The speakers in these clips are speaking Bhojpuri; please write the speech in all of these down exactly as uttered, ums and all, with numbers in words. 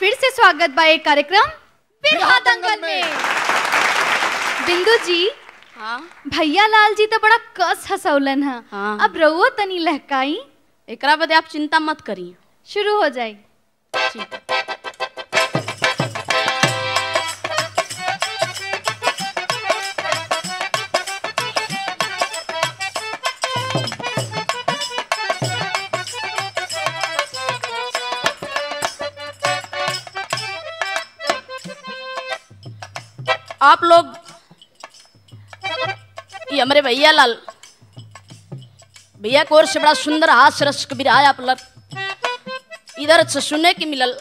फिर से स्वागत बा एक कार्यक्रम बिरहा दंगल में। बिंदु जी, हाँ भैया लाल जी तो बड़ा कस हंसौलन है। हाँ। अब रहुओ तनी लहकाई। एकरा बदे आप चिंता मत करिए। शुरू हो जाए। ठीक है। आप लोग ये हमारे भैया लाल भैया को ओर से बड़ा सुंदर हास्य रस कबीरा आप लोग इधर से सुनने की मिलल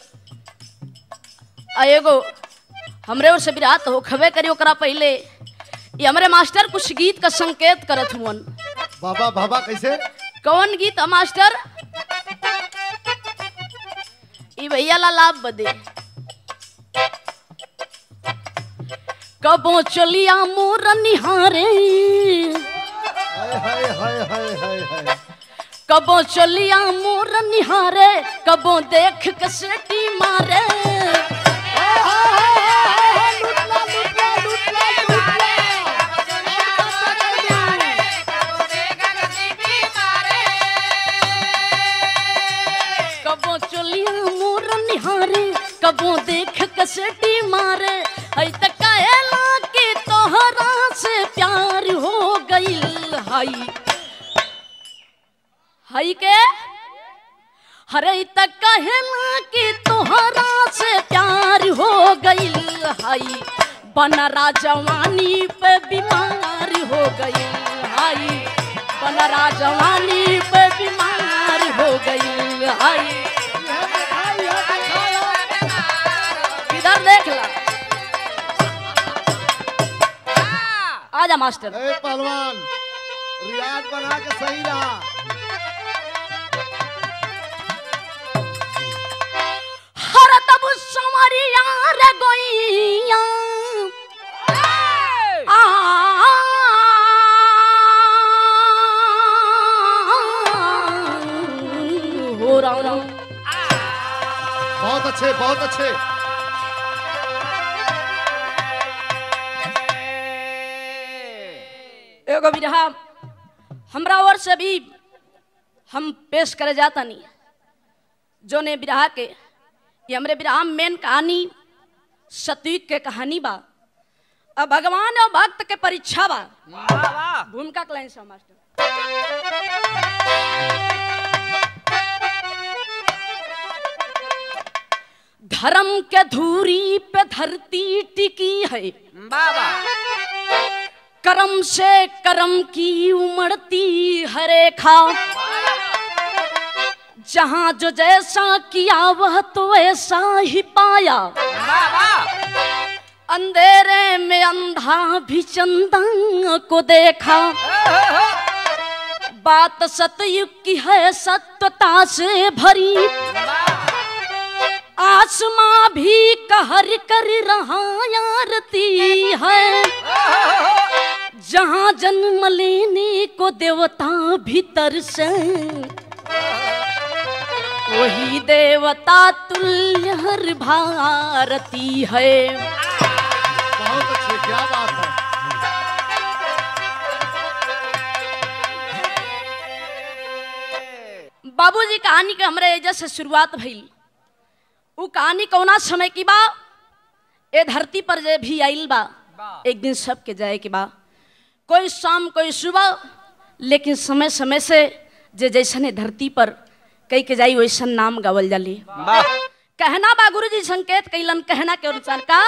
एगो हमरे ओर से बिरात हो खबे करी ओकरा पहले ये हमारे मास्टर कुछ गीत का संकेत करत हुवन। बाबा बाबा कैसे कौन गीत है मास्टर? ये भैया लाल आप बदे कबो चलिया मोर निहारे, हाय हाय हाय हाय हाय हाय कबो चलिया मोर निहारे, कबो देख कसेटी मारे। कबो चलिया मोर निहारे, कबो देख कसेटी मारे। हई तक कहला कि तोहरा से प्यार हो गइल हई हई के हरे तक कहला कि तोहरा से प्यार हो गइल हई बनरा जवानी पे बीमार हो गइल हई बनरा जवानी पे बीमार हो गइल हई। इधर देख ला। आजा मास्टर। ए पहलवान रियाज बना के सही रहा। हर तब समरिया रे गोइया हो रहा। बहुत अच्छे बहुत अच्छे। एगो बिरहा हमरा ओर से भी हम पेश करे जाता नहीं जो ने बिरहा के ये हमरे बिरहा मेन कहानी सतयुग के कहानी बा। अब भगवान और भक्त के परीक्षा बा। भूमिका के लाइन से मास्टर। धर्म के धूरी पे धरती टिकी है, कर्म से कर्म की उमड़ती है रेखा। जहां जो जैसा किया वह तो ऐसा ही पाया। अंधेरे में अंधा भी चंदन को देखा। बात सतयुग की है सत्यता से भरी। आसमां भी कहर कर रहा आरती है। जहां जन्म लेने को देवता भीतर से वही देवता तुल्य हर भारती है। बहुत अच्छे क्या बात है। बाबूजी कहानी के हमरे एजा से शुरुआत भइल। उ कहानी कौना समय की बा? ए धरती पर जे भी आइल बा एक दिन सबके जाए के बा। कोई शाम कोई सुबह, लेकिन समय समय से जे जैसने धरती पर कई के जाई वैसन नाम गावल जाली। कहना बा गुरुजी संकेत कैलन कहना के अनुसार का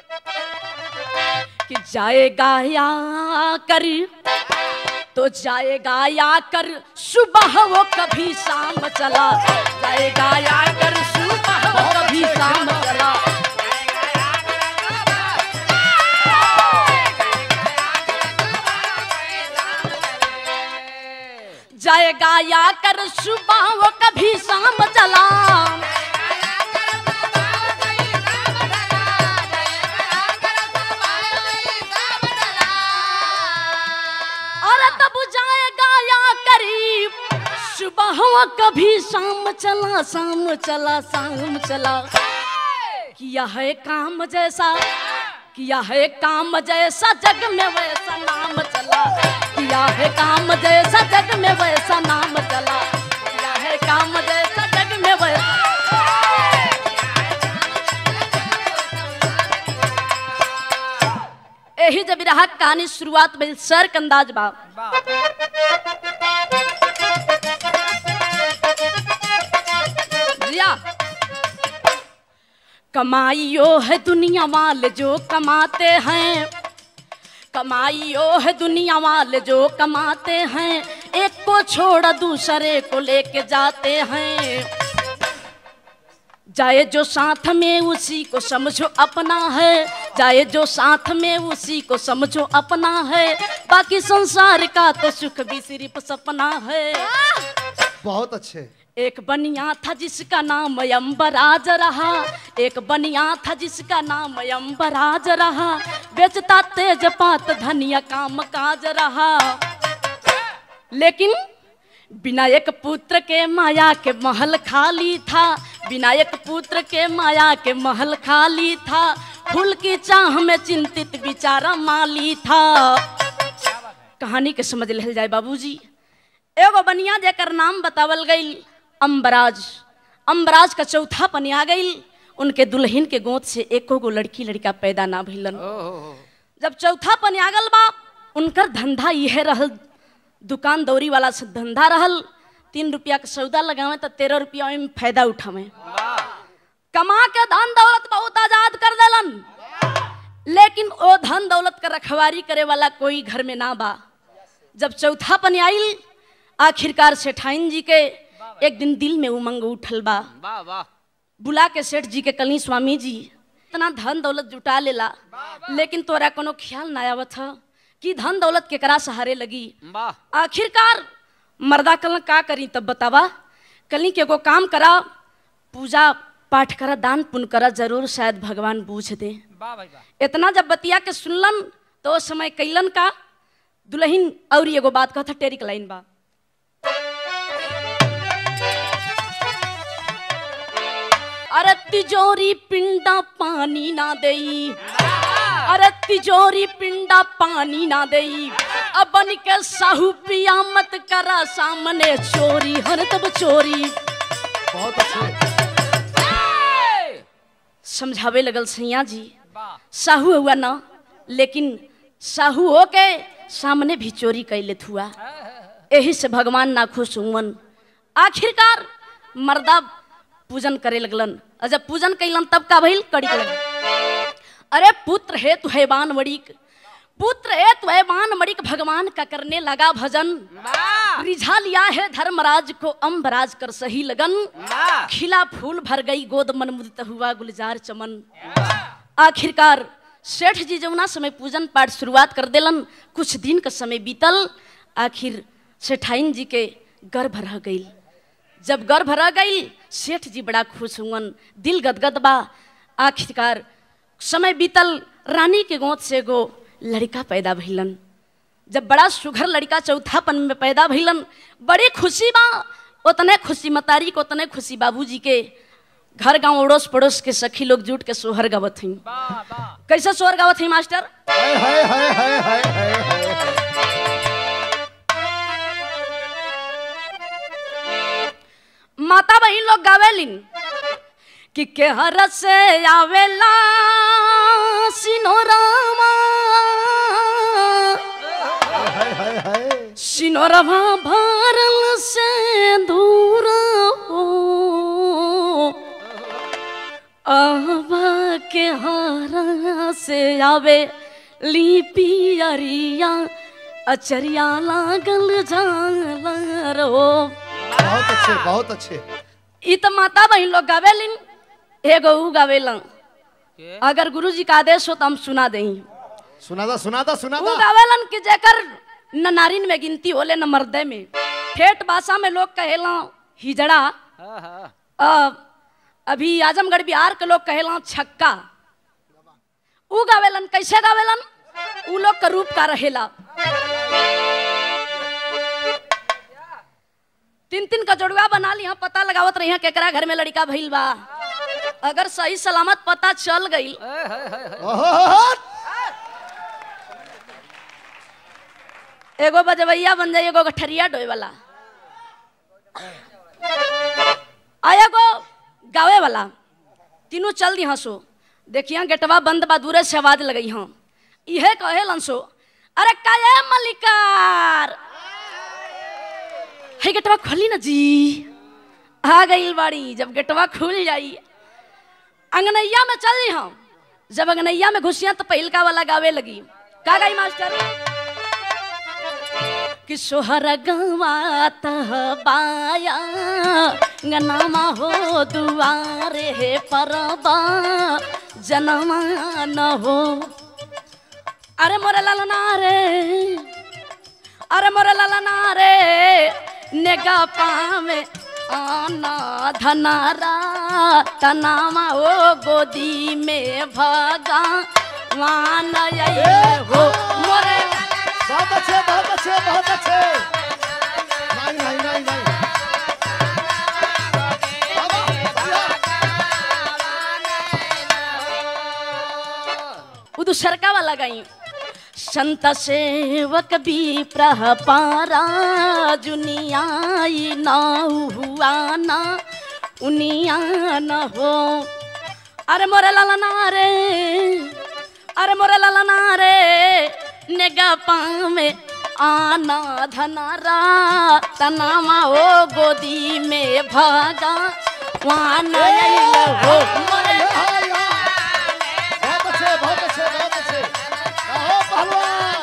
कि जाएगा या कर तो जाएगा या कर सुबह वो कभी शाम चला। जाएगा या कर सुबह वो कभी शाम चला। जाएगा या कर सुबह वो कभी शाम चला। और तब जाएगा या करीब सुबह वो कभी शाम चला शाम चला शाम चला। किया है काम जैसा, किया है काम जैसा जग में वैसा नाम चला, किया है काम जैसा जग में वैसा नाम चला, किया है काम जैसा जग में वैसा। यही जब रहा कहानी शुरुआत में सर के अंदाज बा। कमाइयो है दुनिया वाले जो कमाते हैं, कमाइयो है दुनिया वाले जो कमाते हैं, एक को छोड़ दूसरे को लेके जाते हैं, जाए जो साथ में उसी को समझो अपना है, जाए जो साथ में उसी को समझो अपना है, बाकी संसार का तो सुख भी सिर्फ सपना है। बहुत अच्छे। एक बनिया था जिसका नाम यमराज रहा, एक बनिया था जिसका नाम यमराज रहा, बेचता तेज पात धनिया काम काज रहा, लेकिन बिना एक पुत्र के माया के महल खाली था, बिना एक पुत्र के माया के महल खाली था, फूल की चाह में चिंतित बेचारा माली था। कहानी के समझ ले जाए बाबूजी। एगो बनिया जेकर नाम बतावल गई अम्बराज, अम्बराज का चौथा पन आ गई, उनके दुल्हन के गोद से एको गो लड़की लड़का पैदा ना भइलन। जब चौथा पन आ गल बा, उनकर धंधा यह रहल, दुकान दौरी वाला से धंधा रहल, तीन रुपया का सौदा लगावे तो तेरह रुपया में फायदा उठावे, कमा के धन दौलत बहुत आजाद कर देलन, लेकिन वो धन दौलत का रखवारी करे वाला कोई घर में ना बा। जब चौथा पन आइल, आखिरकार सेठाइन जी के एक दिन दिल में उमंग उठल बा, बुला के सेठ जी के कली स्वामी जी इतना धन दौलत जुटा लेला, लेकिन तोरा कोनो ख्याल ना आवत है कि धन दौलत केकरा सहारे लगी। आखिरकार मर्दा कल का करी, तब बतावा। कली के को काम करा, पूजा पाठ करा, दान पुण्य करा, जरूर शायद भगवान बूझ दे। इतना जब बतिया के सुनलन तो उस समय कैलन का दुल्हन और एगो बात कहता, टेरिक लाइन बा। अरे तिजोरी पिंडा पानी ना देई, अरे तिजोरी पिंडा पानी ना देई, अब बन के साहू पिया मत करा सामने चोरी, हर तब चोरी। बहुत अच्छे। समझावे लगल सैया जी, साहू हुआ ना, लेकिन साहू हो के सामने भी चोरी कैले हुआ, यही से भगवान ना खुश हुवन। आखिरकार मर्दा पूजन करे लगलन, और जब पूजन कैलन तब का भइल, कड़ी लगल। अरे पुत्र है तु हैवान मड़िक, पुत्र है तु हैवान मड़िक, भगवान का करने लगा भजन, रिझा लिया है धर्मराज को अम्बराज कर सही लगन, खिला फूल भर गई गोद मन मुदित हुआ गुलजार चमन। आखिरकार सेठ जी जमुना समय पूजन पाठ शुरुआत कर देलन, कुछ दिन का समय बीतल, आखिर सेठाइन जी के गर्भ रह गई। जब गर्भ रह गई, सेठ जी बड़ा खुश हुवन, दिल गदगद बा। आखिरकार समय बीतल, रानी के गोद से गो लड़का पैदा भइलन। जब बड़ा सुघर लड़का चौथापन में पैदा भइलन, बड़ी खुशी बा। उतने खुशी मतारी को, उतने खुशी बाबूजी के। घर गांव अड़ोस पड़ोस के सखी लोग जुट के सोहर गावत हई। कैसे सोहर गावत हई मास्टर? हाय हाय हाय हाय हाय हाय हाय। माता बहन लोग गावेलिन कि के हर से आवेला सिनोरामा, हाय हाय हाय। सिनोरवा भरल से दूर हो, आवा के हर से आवे लिपि अरिया, अचरिया लागल झालर हो। बहुत अच्छे, बहुत अच्छे। ई तो माता बहन लोग गावेलिन, एगो ऊ गावेलन। अगर गुरुजी का आदेश हो तो हम सुना देही। सुनादा सुनादा सुनादा। ऊ गावेलन कि जेकर न नारिन में गिनती होले न मर्दे में। ठेठ भाषा में लोग कहेला हिजड़ा, आ, अभी आजमगढ़ बिहार के लोग कहेला छक्का। ऊ गावेलन, कैसे गावेलन? ऊ लोग का रूप का रहेला। तीन तीन का जोड़वा बना ली, पता लगावत रही केकरा घर में लड़का भइल बा। अगर सही सलामत पता चल गई ओहो, एगो बजवैया बन जाई, एगो गठरिया डोए वाला, आ एगो गावे वाला, तीनों चल दी हंसो। देखिए गेटवा बंद बा, दूरे से आवाज लगई हाँ, इहे कहे लंसो, अरे काये मलिकार, हे गेटवा खोली ना जी। आ गई बाड़ी, जब गेटवा खुल जाई अंगनैया में चल दी हम। जब अंगनैया में घुसिया तो पहिलका वाला गावे लगी। का गई मास्टर? कि सोहर गवात बाया गनमा हो दुआरे परबा जनमा न हो। अरे मोरे ललना रे, अरे मोरे ललना रे, नेगा पावे आना धनारा तनामा ओ गोदी में भागा वान हो मोरे। बहुत अच्छे बहुत अच्छे बहुत अच्छे। नहीं नहीं नहीं नहीं उदू सरका वाला गई। संत सेवक भी प्रहपारा जुनियाई ना हुआ ना उनिया न हो। अरे मोरे ललना रे, अरे मोरे ललना रे, नेगा पावे आना धनारा तनामा ओ गोदी में भागा वान हो मोरे। बहुत अच्छे बहुत अच्छे बहुत अच्छे। कहो पहलवान।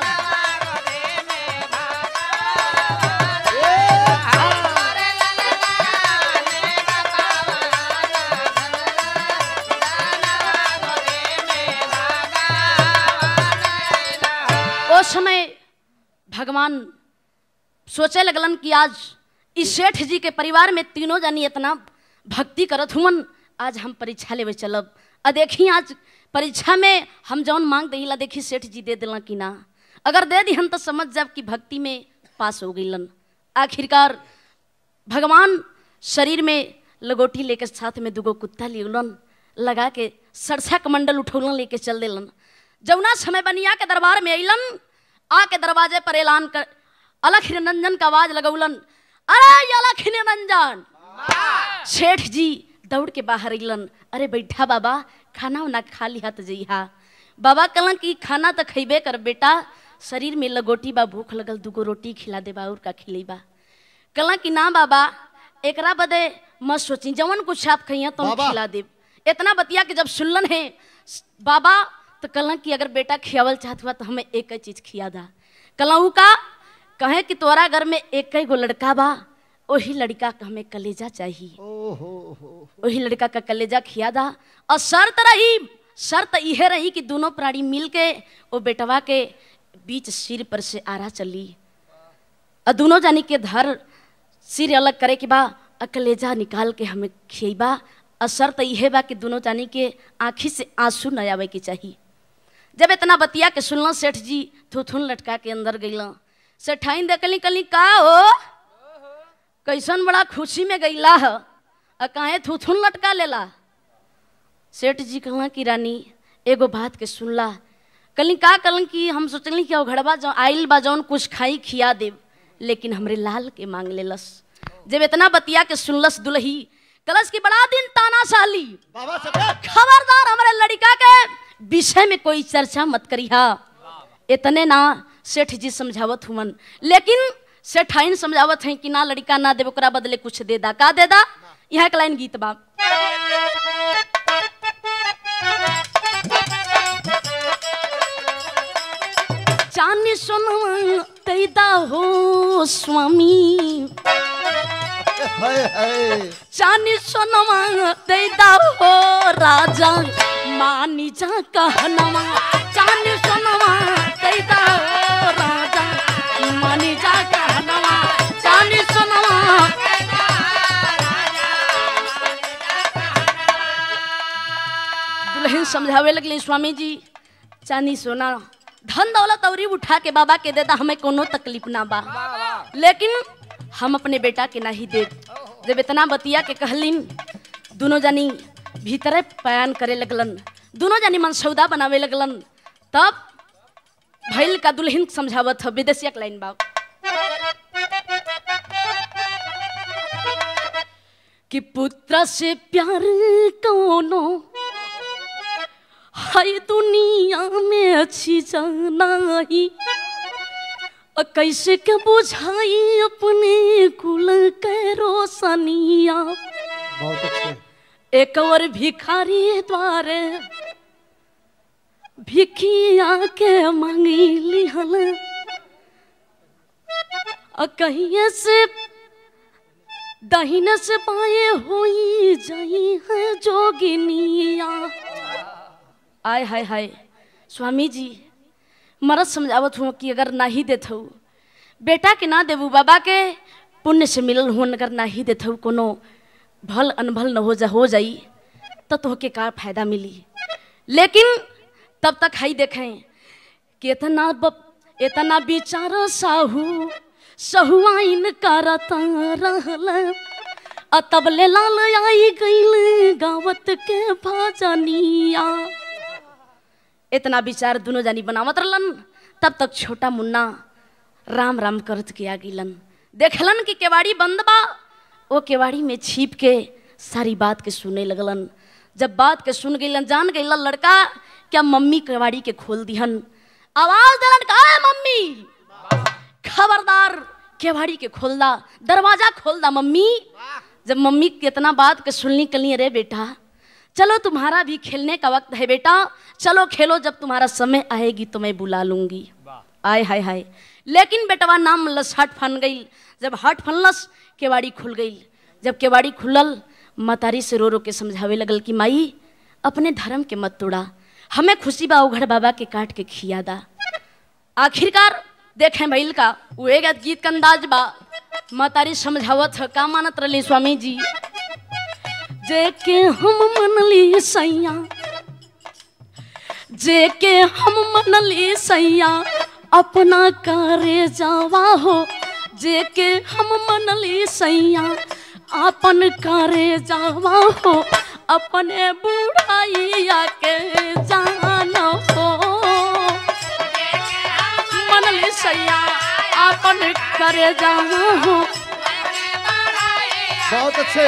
उस समय भगवान सोचे लगलन कि आज इस सेठ जी के परिवार में तीनों जानी इतना भक्ति करत हुमन, आज हम परीक्षा लेवे चलब। आ देखी आज परीक्षा में हम जौन मांग दहीला, देखी सेठ जी दे दिला कि ना। अगर दे दी हम तो समझ जाब कि भक्ति में पास हो गईलन। आखिरकार भगवान शरीर में लगोटी लेके साथ में दुगो कुत्ता लियलन, लगा के सरसा कमंडल उठौलन लेके चल देलन। जौना समय बनिया के दरबार में अइलन, आके दरवाजे पर ऐलान कर अलख निरंजन का आवाज लगौलन, अरे अलख निरंजन। सेठ जी दौड़ के बाहर अइलन, अरे बैठा बाबा, खाना उना खा लिहा तो जइहा। बाबा कहलन कि खाना तो खइबे कर बेटा, शरीर में लगोटी बा, भूख लगल, दूगो रोटी खिला दे बा और का खिलेबा। कहलन कि ना बाबा, एकरा बदे मत सोची, जवन कुछ आप खइया तुम खिला दे। इतना बतिया कि जब सुनलन है बाबा तो कहलन कि अगर बेटा खियावल चाहत हुआ तो हमें एक चीज खिया दा। कहलू का? कहे कि तोरा घर में एक गो लड़का बा, वही लड़का का हमें कलेजा चाहिए, वही लड़का का कलेजा खिया दा। और शर्त रही, शर्त यह रही कि दोनों प्राणी मिल के वो बेटवा के बीच सिर पर से आरा चली, और दोनों जानी के धर सिर अलग करे के बा, और कलेजा निकाल के हमें खिएबा। और शर्त यह बा कि दोनों जानी के आँखी से आंसू न आवे के चाहिए। जब इतना बतिया के सुनल, सेठ जी थुथुन लटका के अंदर गईला। सेठाइन देखली, कली का हो, कैसन बड़ा खुशी में गईला है, और काहे थुथुन लटका लेला। सेठ जी कहला कि रानी एगो बात के सुनला। कली का? कलन कि हम सोचली कि घड़वा जो आइल बा जौन कुछ खाई खिया देव, लेकिन हमरे लाल के मांग लेलस। जब इतना बतिया के सुनलस दुल्ही, कलश की बड़ा दिन ताना साली, खबरदार हमारे लड़का के विषय में कोई चर्चा मत करिहा। इतने ना सेठ जी समझावत हुमन, लेकिन सेठाइन समझावत हैं कि ना लड़का ना दे, ओकरा बदले कुछ दे दा। का दे दा? यह एक लाइन गीत बा। चांदी सोनवा तैदा हो स्वामी, चांदी सोनवा तैदा हो राजा, मानी जा कहनवा। चांदी सोनवा तैदा हो राजा, मानी जा कहनवा। चांदी सोनवा दुल्हन समझावे लगली, स्वामी जी चांदी सोना धन दौलत औरी उठा के बाबा के देता, हमें कोनो तकलीफ ना बा, लेकिन हम अपने बेटा के नहीं दे। जब इतना बतिया के कहलिन, दोनों जानी भीतरे बयान करे लगलन, दोनों जानी मन सौदा बनावे लगलन। तब भैल का दुल्हन समझावत है विदेशिया लाइन बाब कि पुत्र से प्यार कोनो हाय दुनिया में अच्छी जाना ही, कैसे के बुझाई अपने कुल के रोशनिया। बहुत अच्छे। एक और भिखारी द्वारे भिखिया के मांगी लिहल, कहिए से दाहिने से बाएं होई जाई है जोगिनिया। आय हाय हाय स्वामी जी मरद समझावत हूँ कि अगर ना ही देत हूँ बेटा के ना देवू बाबा के पुण्य से मिलल हूँ, अगर ना ही देत हूँ कोनो भल अनभल न हो जा हो जाई तो तोहके का फायदा मिली। लेकिन तब तक हाई देखें कि इतना इतना विचार साहू सहुआइन करता रहल, तब ले लाल आई गईल गावत के भजनिया। इतना विचार दोनों जानी बनावत रहलन। तब तक छोटा मुन्ना राम राम करत के आ गिलन, देखलन कि केवाड़ी बंद बा, वो केवाड़ी में छिप के सारी बात के सुने लगलन। जब बात के सुन गईलन जान गईलन लड़का क्या मम्मी केवाड़ी के खोल दिहन। आवाज दिलन का मम्मी खबरदार केवाड़ी के खोल दा, दरवाजा खोल दा मम्मी। जब मम्मी कितना बात के सुननी कली, अरे बेटा चलो तुम्हारा भी खेलने का वक्त है बेटा, चलो खेलो, जब तुम्हारा समय आएगी तो मैं बुला लूंगी। आय हाय हाय। लेकिन बेटवा नाम लस हट फन गई। जब हट फनलस केवाड़ी खुल गई। जब केवाड़ी खुलल मतारी से रो रो के समझावे लगल कि माई अपने धर्म के मत तोड़ा, हमें खुशी बा उघड़ बाबा के काट के खिया दा। आखिरकार देखें भैल का वो एक गीत का अंदाज बा। मतारी समझावत है का मानत रही स्वामी जी, जेके हम मनली सैया, जेके हम मनली सैया अपना करे जावा हो, जेके हम मनली सैया अपन करे जावा हो, अपने बुढ़ाइया के जाना हो। मनली सैया अपन करे जावा हो। बहुत अच्छे।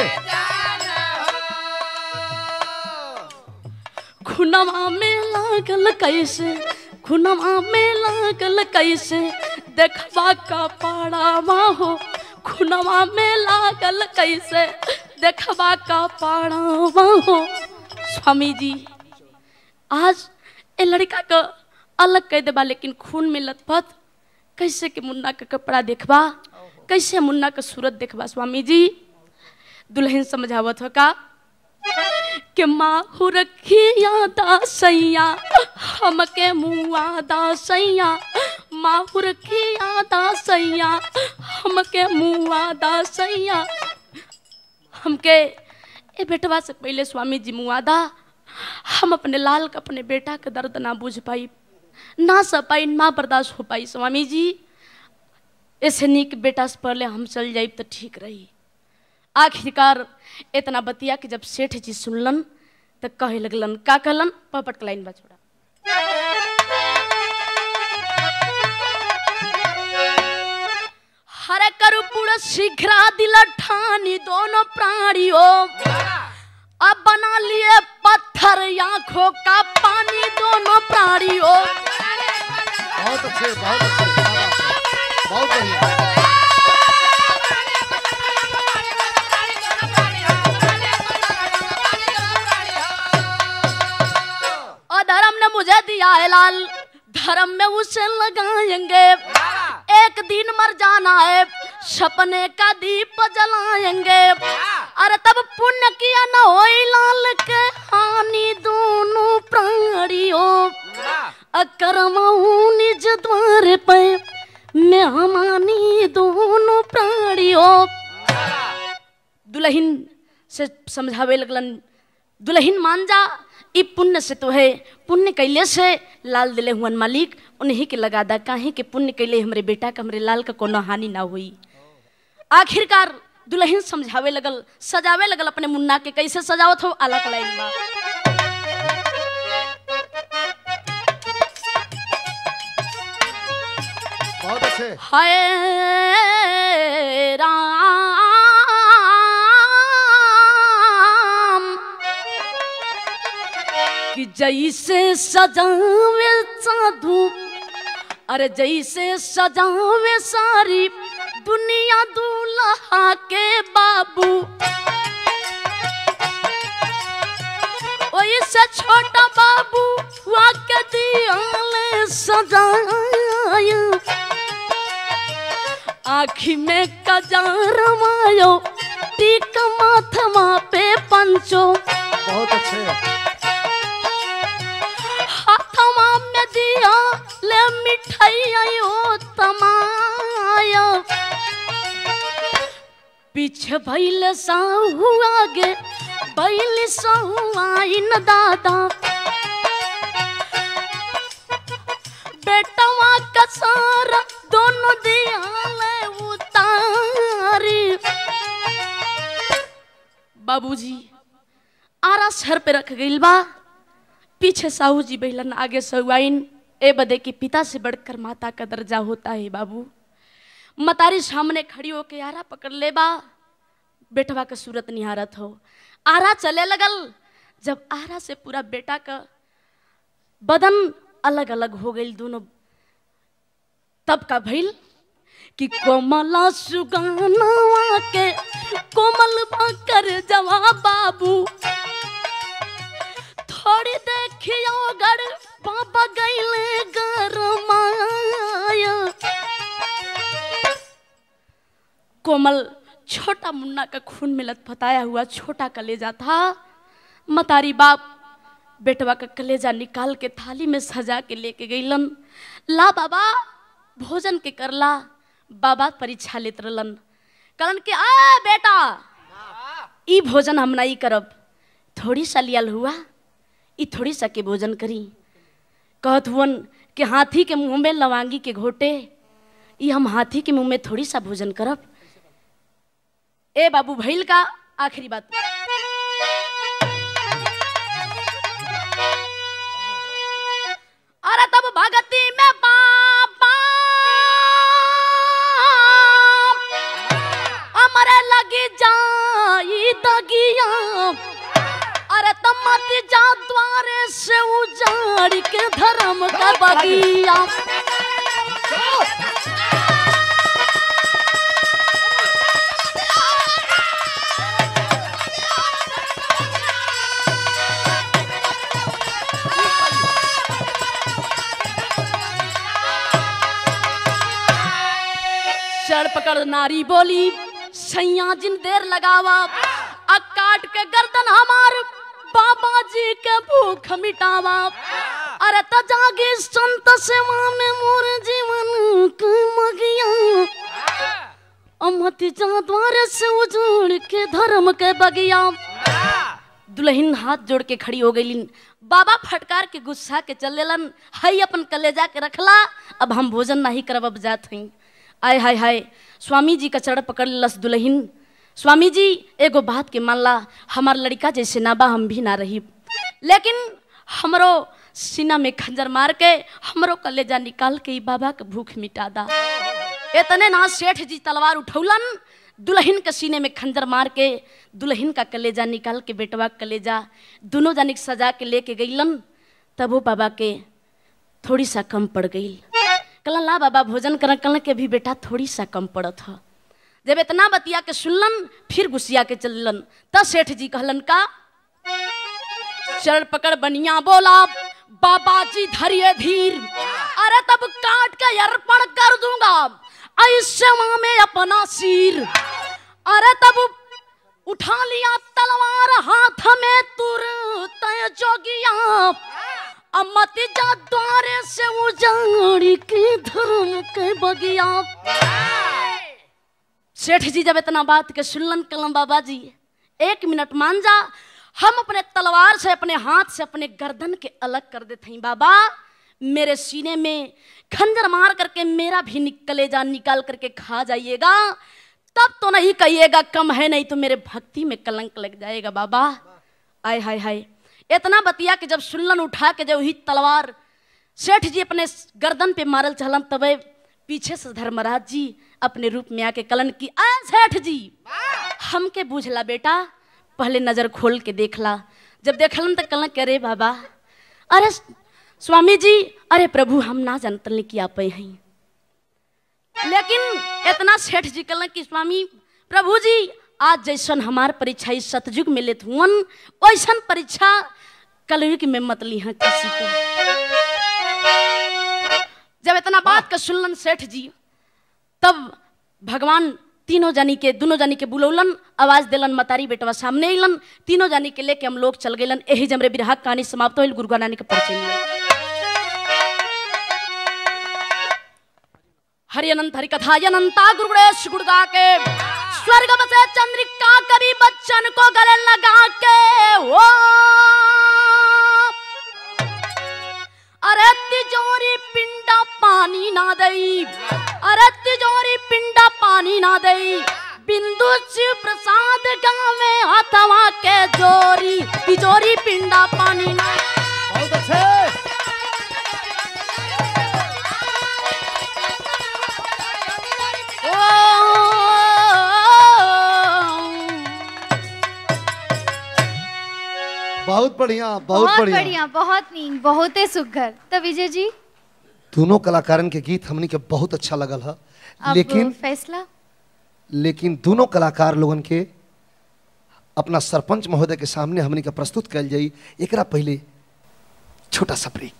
खुनवा में लागल कैसे, खुनवा में लागल कैसे देखबा का पाड़ावा हो, खुनवा में लागल कैसे देखबा का पाड़ावा हो। स्वामी जी आज ए लड़का का अलग कह देबा, लेकिन खून में लथपथ कैसे के मुन्ना का कपड़ा देखबा, कैसे मुन्ना का सूरत देखबा। स्वामी जी दुल्हन समझावत हो का कि माहू रखिया दासैया हमके मुआ दासैया, माहू रखिया दासैया हमके मुआ दासैया। हमके ए बेटवा से पहले स्वामी जी मुआ दा, हम अपने लाल का अपने बेटा का दर्द ना बुझ पाई, ना सह पाई, ना बर्दाश्त हो पाई। स्वामी जी ऐसे नीक बेटा से पहले हम चल जाए तो ठीक रही। आखिरकार इतना बतिया कि जब सेठ जी सुनलन तो कहे लगलन का कहलन पपट लाइन बा छोड़ा। हरे करु पूरा शीघ्र दिल ठानी दोनों प्राणियों, अब बना लिए पत्थर आंखों का पानी दोनों प्राणियों। बहुत अच्छे, बहुत अच्छे, बहुत बढ़िया। धर्म ने मुझे दिया है लाल, धर्म में उसे लगाएंगे, एक दिन मर जाना है सपने का दीप जलाएंगे। अरे तब पुण्य किया न हो लाल के हानि दोनों प्राणियों, अकरमाऊ निज द्वार पे मैं हमानी दोनों प्राणियों। दुल्हन से समझावे लगलन दुल्हन मान जा, ई पुण्य से तो है, पुण्य कैले से लाल दिले हुआ मालिक उन्हीं के लगा दा, काहे के पुण्य कैले हमरे बेटा का हमरे लाल का कोनो हानि ना हुई। आखिरकार दुल्हन समझावे लगल, सजावे लगल अपने मुन्ना के। कैसे सजावत हो, अलग लाइन बा। बहुत अच्छे। हाय राम कि जैसे सजावे साधु, अरे जैसे सजावे सारी दुनिया दूल्हा के बाबू, वैसे छोटा बाबू वाके दियाले सजाया। आँखी में कजरमायो, टीका माथवा पे पंचो, बहुत अच्छे। हाथवा में दिया ले मिठाइयो तमाया। पीछे भैल साहू, आगे बैल साहू आइन दादा। बेटवा का सारा दोनों दियाले उतारी। बाबूजी आरा सर पे रख गइल बा, पीछे साहू जी बैलन, आगे सहुआइन। ए बदे की पिता से बढ़कर माता का दर्जा होता है बाबू। मतारी सामने खड़ी होके आरा पकड़ ले बा, बेटवा का सूरत निहारत हो। आरा चले लगल, जब आरा से पूरा बेटा का बदन अलग अलग हो गई दोनों, तब का भइल कि कोमला सुगानवा के कोमल कर जवा बाबू। थोड़ी देखियो गड़ पापा गईले गरमाया। कोमल छोटा मुन्ना का खून में लथपथाया हुआ छोटा कलेजा था। मतारी बाप बेटवा का कलेजा निकाल के थाली में सजा के लेके गईलन। ला बाबा भोजन के करला। बाबा परीक्षा लेत रहलन, कहलन कि आ बेटा ई भोजन हम नहीं करब, थोड़ी सा लियल हुआ, ई थोड़ी सा के भोजन करी। कहत हुवन कि हाथी के मुंह में लवांगी के घोटे, ई हम हाथी के मुंह में थोड़ी सा भोजन करब। ए बाबू भइल का आखिरी बात। अरे तब भगती में बाबा अमरे लगी जाई दगिया। अरे तब मत जा द्वारे से उजाड़ के धर्म का बगिया। चढ़ पकड़ नारी बोली, सैया जिन देर लगावा, आ काट के गर्दन हमार बाबा जी के भूख मिटावा। अरे तजागी संत सेवा में मोर जीवन के मगिया। अमति जा द्वार से उजाड़ के धर्म के बगिया। दुल्हन हाथ जोड़ के खड़ी हो गईलिन। बाबा फटकार के गुस्सा के चलेलन, हई अपन कलेजा के रखला, अब हम भोजन नहीं करब, अब जात हई। आय हाय हाय स्वामी जी का चरण पकड़ लस दुल्हन। स्वामी जी एगो बात के मानला, हमार लड़का जैसे ना बा हम भी ना रही, लेकिन हमरो सीना में खंजर मार के हमरो कलेजा निकाल के बाबा के भूख मिटा दा। इतने ना सेठ जी तलवार उठौलन, दुल्हन के सीने में खंजर मार के दुल्हन का कलेजा निकाल के बेटवा कलेजा दोनों जानिक सजा के लेके गईलन। तब वो बाबा के थोड़ी सा कम पड़ गई। कहला ला बाबा भोजन कर, कहला के भी बेटा थोड़ी सा कम पड़त ह। जब इतना बतिया के सुनलन, फिर गुस्सिया के चललन। तब सेठ जी कहलन का चरण पकड़ बनिया बोला, बाबा जी धरिए धीर। अरे तब काट के अर्पण कर दूंगा ऐसे वहां में अपना सिर। अरे तब उठा लिया तलवार हाथ में तुरंत जोगिया। अमत जा द्वारे से उजाड़ के धर्म के बगिया। सेठ जी जब इतना बात के सुनलन, कलम बाबा जी एक मिनट मान जा, हम अपने तलवार से अपने हाथ से अपने गर्दन के अलग कर देते हैं बाबा। मेरे सीने में खंजर मार करके मेरा भी कलेजा निकाल करके खा जाइएगा, तब तो नहीं कहिएगा कम है, नहीं तो मेरे भक्ति में कलंक लग जाएगा बाबा। आय हाय हाय, इतना बतिया कि जब सुनलन उठा के जब ही तलवार सेठ जी अपने गर्दन पे मारल चलन, तबे पीछे से धर्मराज जी अपने रूप में आके कलन की, आ सेठ जी हमके बूझला बेटा, पहले नजर खोल के देखला। जब देखलन तो कलन करे बाबा, अरे स्वामी जी, अरे प्रभु हम ना जानतन कि आप हैं। लेकिन इतना सेठ जी कलन कि स्वामी प्रभु जी आज जैसन हमार परीक्षा इस सतयुग में लेत हुअन, वैसन परीक्षा कलयुग में मत ली हैं किसी को। जब इतना बात का सुनलन सेठ जी, तब भगवान तीनों जानी के दोनों जानी के बुलौलन, आवाज दिलन, मतारी बेटवा सामने अलन, तीनों जानी के लेके हम लोग चल गए। यही जमरे बिरहा कहानी समाप्त होइल। गुरु नानक के परिचय मिलल। हरि अनंत हरि कथा अनंता गुरु गणेश गुण गा के स्वर्ग बसे चंद्रिका कवि बच्चन को गले लगा के ओ अरे तिजोरी पिंडा पानी ना दई, अरे तिजोरी पिंडा पानी ना दई, बिंदु शिव प्रसाद गावे हथवा के जोरी, तिजोरी पिंडा पानी ना। बहुत अच्छे। बहुत बढ़िया, बहुत बहुत बढ़िया, बढ़िया, बहुत नीक, बहुत ही सुघर। तो विजय जी दोनों कलाकारन के गीत हमनी के बहुत अच्छा लगल है, अब लेकिन फैसला लेकिन दोनों कलाकार लोगन के अपना सरपंच महोदय के सामने हमनी के प्रस्तुत कल जाई। एकरा पहले छोटा सा ब्रेक,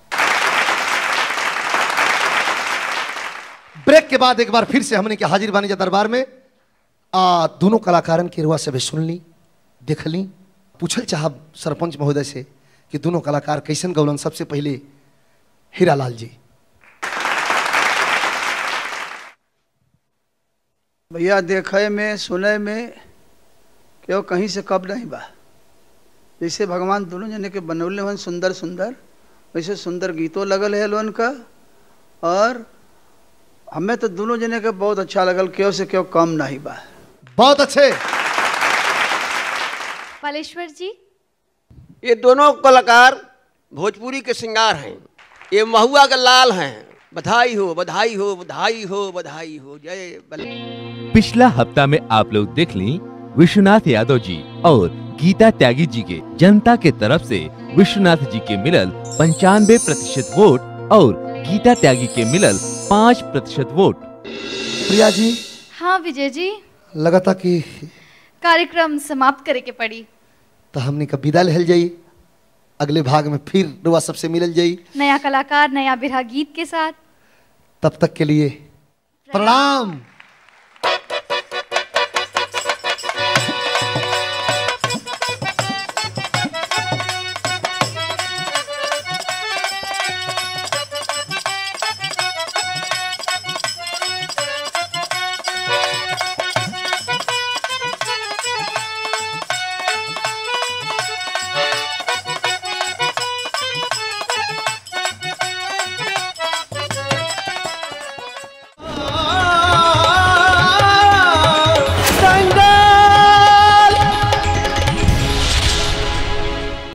ब्रेक के बाद एक बार फिर से हमनी के हाजिर बानी जा दरबार में। आ दोनों कलाकारन की रुआ से भी सुन ली, देख ली, पूछल चाहब सरपंच महोदय से कि दोनों कलाकार कैसन गौलन। सबसे पहले हीरालाल जी। भैया देखे में सुने में क्यों कहीं से कब नहीं बा। जैसे भगवान दोनों जने के बनौले हन सुंदर सुंदर, वैसे सुंदर गीतों लगल है लोन का, और हमें तो दोनों जने के बहुत अच्छा लगल, क्यों से क्यों कम नहीं बा। बहुत अच्छे। पालेश्वर जी। ये दोनों कलाकार भोजपुरी के श्रृंगार हैं, ये महुआ का लाल हैं। बधाई हो, बधाई हो, बधाई हो, बधाई हो, जय बल। पिछला हफ्ता में आप लोग देख ली विश्वनाथ यादव जी और गीता त्यागी जी के जनता के तरफ से विश्वनाथ जी के मिलल पंचानवे प्रतिशत वोट और गीता त्यागी के मिलल पाँच प्रतिशत वोट। प्रिया जी। हाँ विजय जी, लगाता कि कार्यक्रम समाप्त करे के पड़ी, तो हमने का विदा लहल जाई। अगले भाग में फिर रुआ सबसे मिलल जाई, नया कलाकार, नया बिरहा गीत के साथ। तब तक के लिए प्रणाम।